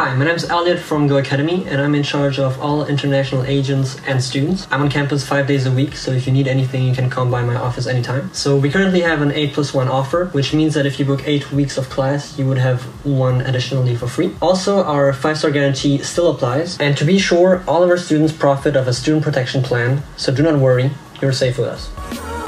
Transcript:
Hi, my name is Elliot from GoAcademy, and I'm in charge of all international agents and students. I'm on campus 5 days a week, so if you need anything, you can come by my office anytime. So we currently have an 8+1 offer, which means that if you book 8 weeks of class, you would have one additionally for free. Also, our 5-star guarantee still applies, and to be sure, all of our students profit of a student protection plan, so do not worry, you're safe with us.